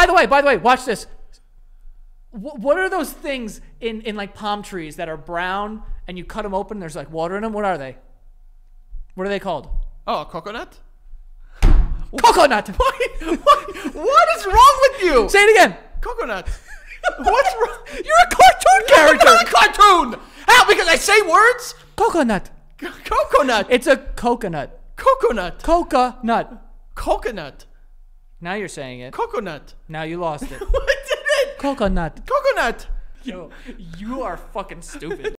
by the way, watch this. What are those things in like palm trees that are brown and you cut them open and there's like water in them? What are they? What are they called? Oh, a coconut? Coconut. What is wrong with you? Say it again. Coconut. What's wrong? You're a cartoon character. I'm not a cartoon. How? Because I say words? Coconut. Coconut. It's a coconut. Coconut. Coconut. Coconut. Now you're saying it. Coconut. Now you lost it. I did it. Coconut. Coconut. Yo, you are fucking stupid.